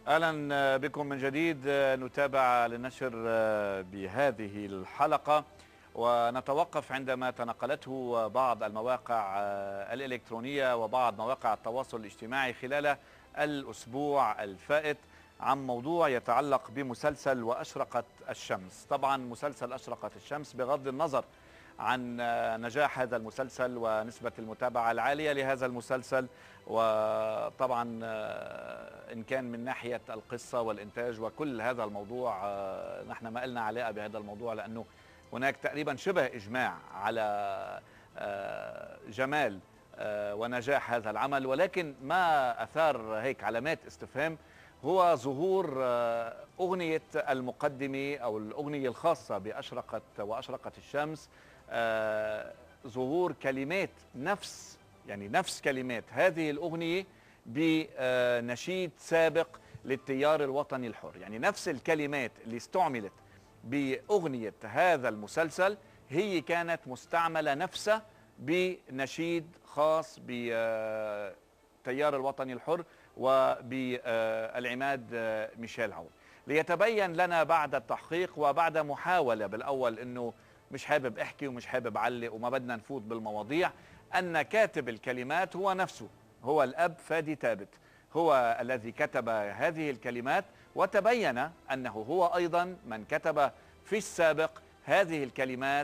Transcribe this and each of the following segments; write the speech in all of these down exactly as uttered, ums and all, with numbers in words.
أهلا بكم من جديد. نتابع للنشر بهذه الحلقة ونتوقف عندما تنقلته بعض المواقع الإلكترونية وبعض مواقع التواصل الاجتماعي خلال الأسبوع الفائت عن موضوع يتعلق بمسلسل وأشرقت الشمس. طبعا مسلسل أشرقت الشمس بغض النظر عن نجاح هذا المسلسل ونسبة المتابعة العالية لهذا المسلسل، وطبعا إن كان من ناحية القصة والإنتاج وكل هذا الموضوع نحن ما لنا علاقة بهذا الموضوع، لأنه هناك تقريبا شبه إجماع على جمال ونجاح هذا العمل. ولكن ما أثار هيك علامات استفهام هو ظهور أغنية المقدمة أو الأغنية الخاصة بأشرقت وأشرقت الشمس، آه ظهور كلمات نفس يعني نفس كلمات هذه الأغنية بنشيد سابق للتيار الوطني الحر. يعني نفس الكلمات اللي استعملت بأغنية هذا المسلسل هي كانت مستعملة نفسها بنشيد خاص بالتيار الوطني الحر وبالعماد ميشيل عون. ليتبين لنا بعد التحقيق وبعد محاولة بالأول أنه مش حابب احكي ومش حابب اعلق وما بدنا نفوت بالمواضيع، ان كاتب الكلمات هو نفسه، هو الاب فادي ثابت، هو الذي كتب هذه الكلمات، وتبين انه هو ايضا من كتب في السابق هذه الكلمات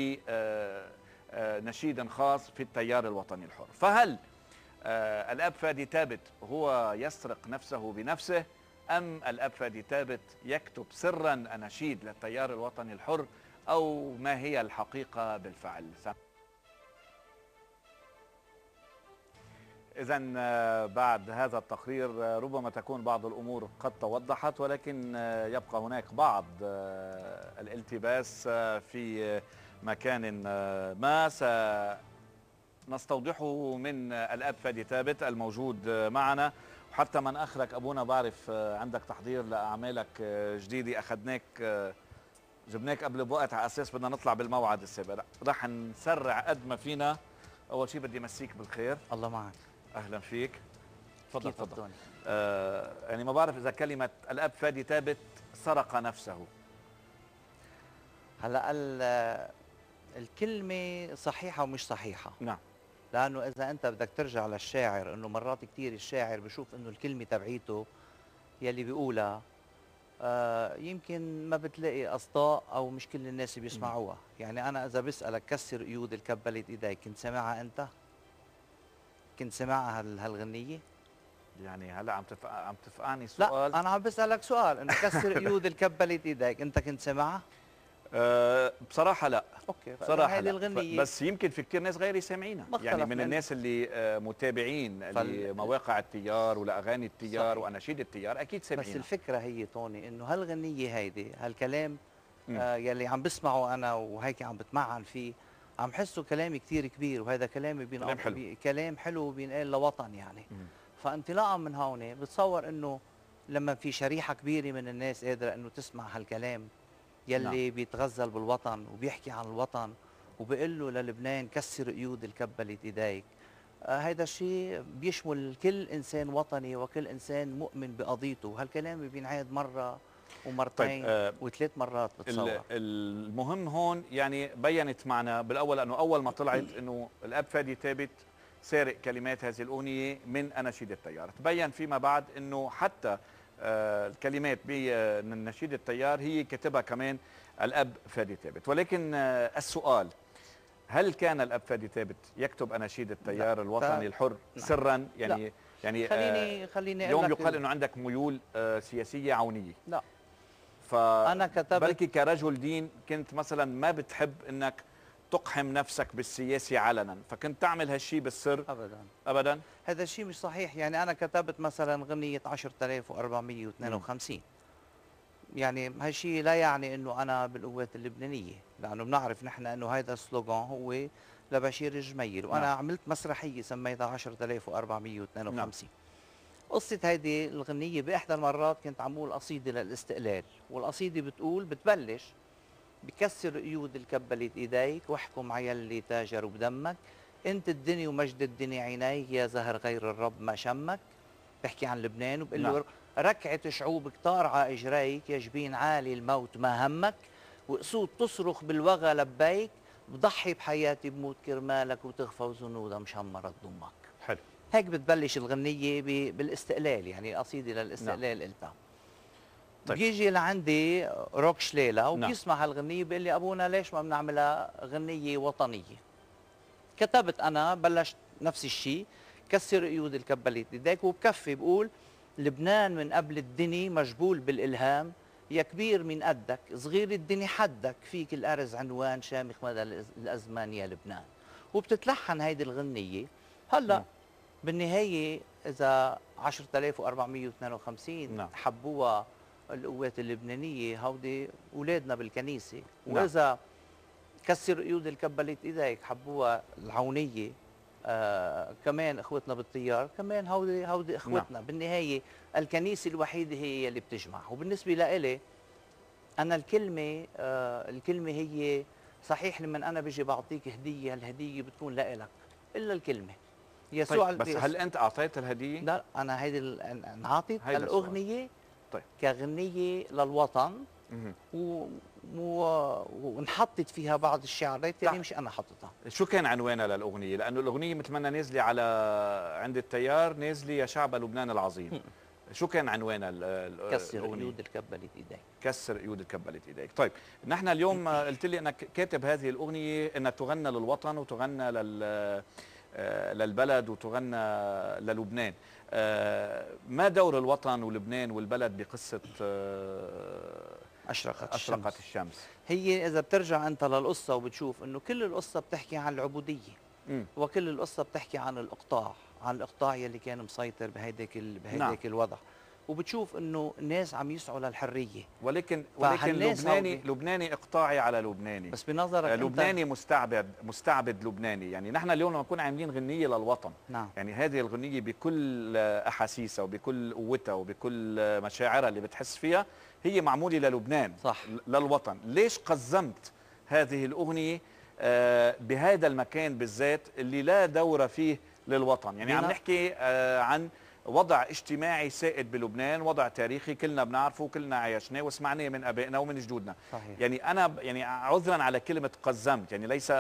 لنشيد خاص في التيار الوطني الحر. فهل الاب فادي ثابت هو يسرق نفسه بنفسه، ام الاب فادي ثابت يكتب سرا اناشيد للتيار الوطني الحر، أو ما هي الحقيقة بالفعل؟ إذن بعد هذا التقرير ربما تكون بعض الأمور قد توضحت، ولكن يبقى هناك بعض الالتباس في مكان ما سنستوضحه من الأب فادي ثابت الموجود معنا. وحتى من أخرك أبونا، بعرف عندك تحضير لأعمالك جديدة، أخذناك جبناك قبل بوقت على اساس بدنا نطلع بالموعد السابق، رح نسرع قد ما فينا. اول شيء بدي امسيك بالخير. الله معك. اهلا فيك. تفضل تفضل. آه يعني ما بعرف اذا كلمه الاب فادي ثابت سرق نفسه. هلا الكلمه صحيحه ومش صحيحه. نعم. لانه اذا انت بدك ترجع للشاعر، انه مرات كثير الشاعر بشوف انه الكلمه تبعيته يلي بيقولها آه يمكن ما بتلاقي اصداء او مش كل الناس بيسمعوها. يعني انا اذا بسالك كسر قيود الكبلت ايديك، كنت سامعها انت؟ كنت سامعها هالغنيه؟ يعني هلا عم تفق... عم تفقعني سؤال. لا انا عم بسالك سؤال، انه كسر قيود الكبلت ايديك انت كنت سامعها؟ أه بصراحه لا. اوكي بصراحه هذه الغنيه بس يمكن في كثير ناس غيري سامعينها، يعني من الناس اللي متابعين فل... لمواقع التيار ولاغاني التيار صحيح. واناشيد التيار اكيد سامعينها. بس الفكره هي توني انه هالغنيه هيدي هالكلام آه يلي عم بسمعه انا وهيك عم بتمعن فيه، عم حسه كلام كثير كبير، وهذا كلام كلام حلو بي... كلام حلو بينقال لوطن يعني. مم. فانطلاقا من هون بتصور انه لما في شريحه كبيره من الناس قادره انه تسمع هالكلام يلي نعم. بيتغزل بالوطن وبيحكي عن الوطن وبيقول له للبنان كسر قيود الكبلت ايديك، هذا آه الشيء بيشمل كل انسان وطني وكل انسان مؤمن بقضيته. هالكلام بينعاد مره ومرتين طيب آه وثلاث مرات بتصور. المهم هون يعني بينت معنا بالاول انه اول ما طلعت انه الاب فادي ثابت سارق كلمات هذه الاغنيه من اناشيد التيار، تبين فيما بعد انه حتى آه الكلمات بنشيد التيار هي كتبها كمان الاب فادي ثابت. ولكن آه السؤال، هل كان الاب فادي ثابت يكتب اناشيد التيار لا. الوطني الحر سرا؟ يعني لا. يعني خليني خليني اليوم يقال انه عندك ميول آه سياسيه عونيه. لا فانا كتبت بلكي كرجل دين كنت مثلا ما بتحب انك تقحم نفسك بالسياسي علنا، فكنت تعمل هالشيء بالسر؟ ابدا ابدا. هذا الشيء مش صحيح. يعني انا كتبت مثلا غنيه عشرة آلاف وأربعمئة واثنين وخمسين، يعني هالشيء لا يعني انه انا بالقوات اللبنانيه، لانه بنعرف نحن انه هذا السلوغان هو لبشير الجميل، وانا نعم. عملت مسرحيه سميتها عشرة آلاف وأربعمئة واثنين وخمسين. نعم. قصه هيدي الغنيه باحدى المرات كنت عمول قصيده للاستقلال، والقصيده بتقول بتبلش بكسر قيود الكبلت ايديك واحكم عيالي تاجروا بدمك، انت الدنيا ومجد الدنيا عينيك يا زهر غير الرب ما شمك، بحكي عن لبنان وبقول نعم. له ركعة شعوب كتار ع إجريك، يا جبين عالي الموت ما همك، وأسود تصرخ بالوغى لبيك، بضحي بحياتي بموت كرمالك، وتغفى ذنوبها مشمرة ضمك. حلو. هيك بتبلش الغنية بالاستقلال، يعني قصيدة للاستقلال. نعم. قلتها. طيب. بيجي لعندي روك شليلة وبيسمع نعم. هالغنية بيقول لي أبونا ليش ما بنعملها غنية وطنية؟ كتبت أنا بلشت نفس الشيء، كسر قيود الكبلت ايديك، وبكفي بقول لبنان من قبل الدني مجبول بالإلهام، يا كبير من قدك صغير الدني حدك، فيك الأرز عنوان شامخ مدى الأزمان يا لبنان. وبتتلحن هيدي الغنية. هلا م. بالنهاية إذا عشرة آلاف وأربعمئة واثنين وخمسين نعم. حبوها القوات اللبنانية، هودي أولادنا بالكنيسة. وإذا نعم. كسر قيود الكبلت إيديك حبوها العونية، آه كمان اخوتنا بالطيار، كمان هودي هودي اخوتنا. نعم. بالنهايه الكنيسه الوحيده هي اللي بتجمع. وبالنسبه لإلي انا الكلمه آه الكلمه هي صحيح، لما انا بيجي بعطيك هديه، الهديه بتكون لإلك الا الكلمه. يسوع طيب بس هل انت اعطيت الهديه؟ لا، انا هيدي انعطت الاغنيه طيب. كغنيه للوطن، و... و... ونحطت فيها بعض الشعارات اللي مش انا حطيتها. شو كان عنوانها للاغنيه؟ لانه الاغنيه مثل ما نازله على عند التيار، نازله يا شعب لبنان العظيم. م. شو كان عنوانها الاغنيه؟ كسر قيود الكبلت ايديك. كسر قيود الكبلت ايديك. طيب نحن اليوم قلت لي انك كاتب هذه الاغنيه انها تغنى للوطن وتغنى لل للبلد وتغنى للبنان. ما دور الوطن ولبنان والبلد بقصه أشرقت, أشرقت الشمس. الشمس؟ هي إذا بترجع أنت للقصة وبتشوف إنه كل القصة بتحكي عن العبودية، م. وكل القصة بتحكي عن الإقطاع، عن الإقطاع يلي كان مسيطر بهيداك بهيداك نعم. الوضع. وبتشوف إنه الناس عم يسعوا للحرية، ولكن ولكن لبناني لبناني إقطاعي على لبناني. بس بنظرك لبناني مستعبد مستعبد لبناني. يعني نحن اليوم لما نكون عاملين غنية للوطن، نعم. يعني هذه الغنية بكل أحاسيسها وبكل قوتها وبكل مشاعرها اللي بتحس فيها، هي معمولة للبنان، صح. للوطن. ليش قزمت هذه الأغنية بهذا المكان بالذات اللي لا دور فيه للوطن؟ يعني عم نحكي عن وضع اجتماعي سائد بلبنان، وضع تاريخي كلنا بنعرفه وكلنا عايشناه وسمعناه من ابائنا ومن جدودنا. صحيح. يعني انا يعني عذرا على كلمه قزمت، يعني ليس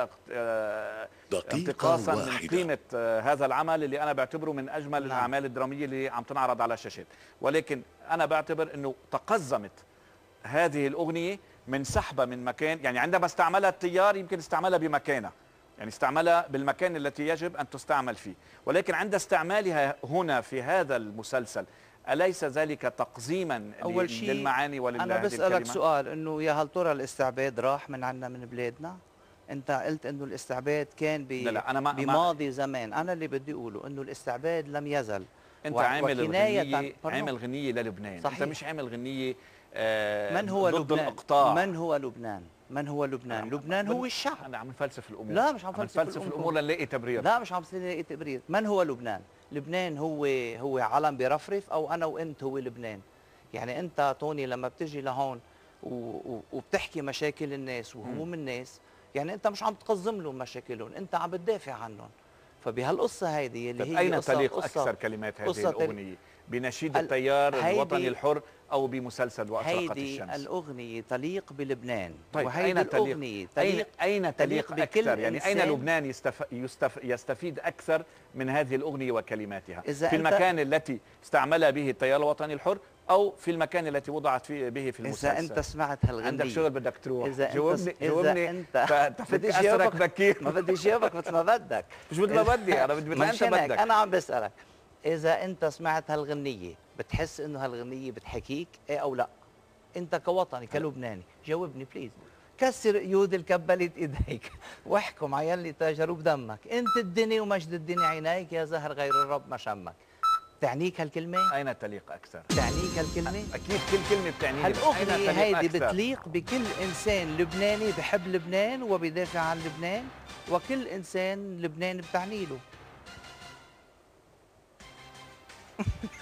انتقاصا من قيمه هذا العمل اللي انا بعتبره من اجمل نعم. الاعمال الدراميه اللي عم تنعرض على الشاشات، ولكن انا بعتبر انه تقزمت هذه الاغنيه من سحبه من مكان. يعني عندما استعملها التيار يمكن استعملها بمكانها، يعني استعملها بالمكان التي يجب أن تستعمل فيه، ولكن عند استعمالها هنا في هذا المسلسل أليس ذلك تقزيما أول شيء للمعاني وللهذه أنا بسألك سؤال، إنه يا هل ترى الاستعباد راح من عنا من بلادنا؟ أنت قلت إنه الاستعباد كان بي لا لا أنا ما بماضي ما زمان. أنا اللي بدي أقوله إنه الاستعباد لم يزل. أنت عامل غنية عامل غنية للبنان. صحيح. أنت مش عامل غنية آه من هو ضد لبنان؟ الإقطاع. من هو لبنان؟ من هو لبنان؟ أنا لبنان هو الشعب. أنا عم نفلسف الأمور. لا مش عم نفلسف الأمور. الأمور لنلاقي تبرير. لا مش عم نلاقي تبرير. من هو لبنان؟ لبنان هو هو علم برفرف، أو أنا وأنت هو لبنان. يعني أنت توني لما بتجي لهون وبتحكي مشاكل الناس وهموم الناس، يعني أنت مش عم تقزم لهم مشاكلهم، أنت عم بتدافع عنهم. فبهالقصة هيدي اللي هي أين تليق أكثر كلمات هذه الأغنية؟ بنشيد التيار الوطني الحر أو بمسلسل وأشرقت الشمس؟ هيدي الأغنية تليق بلبنان. طيب أين تليق؟ تليق أين تليق أكثر؟ يعني أين لبنان يستف... يستف... يستفيد أكثر من هذه الأغنية وكلماتها؟ في المكان التي استعملها به التيار الوطني الحر أو في المكان التي وضعت فيه به في المسلسل؟ إذا أنت سمعت هالغنية عندك شغل بدك تروح. إذا جاوبني جاوبني أنت فتفك أسرك بكير. ما بدي جاوبك مثل ما بدك. مش مثل ما بدي، أنا بدي مثل ما أنت بدك. أنا عم بسألك إذا أنت سمعت هالغنية بتحس إنه هالغنية بتحكيك إيه أو لا؟ أنت كوطني كلبناني جاوبني بليز. كسر قيود الكبلت إيديك واحكم على يلي تاجروا بدمك، أنت الدنيا ومجد الدنيا عينيك، يا زهر غير الرب ما شمك. تعنيك هالكلمة؟ أين تليق أكثر؟ تعنيك هالكلمة؟ أكيد كل كلمة بتعنيك. هالأغنية هيدي بتليق بكل إنسان لبناني بحب لبنان وبيدافع عن لبنان، وكل إنسان لبنان بتعني له.